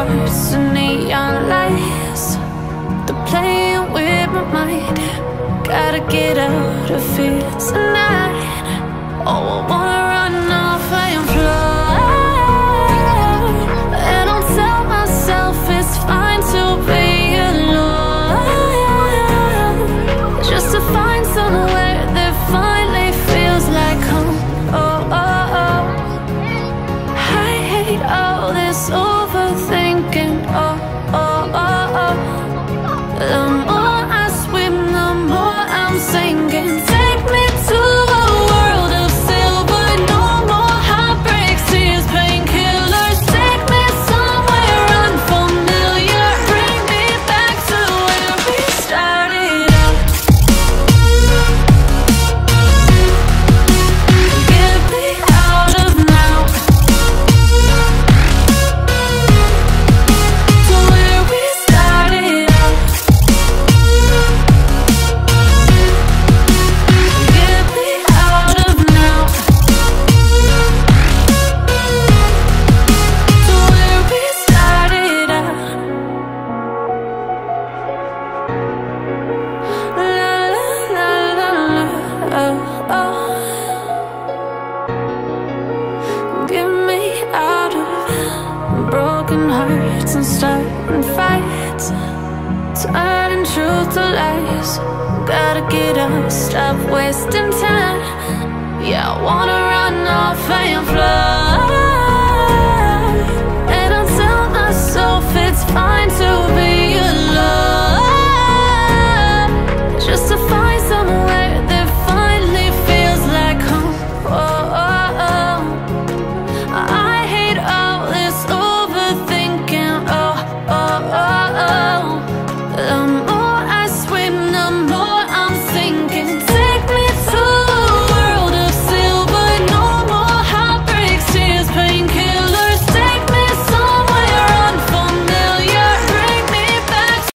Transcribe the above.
hearts and neon lights. They're playing with my mind. Gotta get out of here tonight. Oh, I wanna run off and fly. And I'll tell myself it's fine to be alone, just to find somewhere that finally feels like home. Oh, oh, oh. I hate all this overthinking. Oh, oh, oh, oh. The more I swim, the more I'm sinking. Take me to a world of silver. No more heartbreaks, tears, painkillers. Take me somewhere unfamiliar. Bring me back to where we started out. Get me out of now, to where we started out. Get me out of now, to where we started out. La la la la la, oh, oh. Get me out of broken hearts and starting fights, turning truth to lies. Gotta get up, stop wasting time. Yeah, I wanna run off and fly.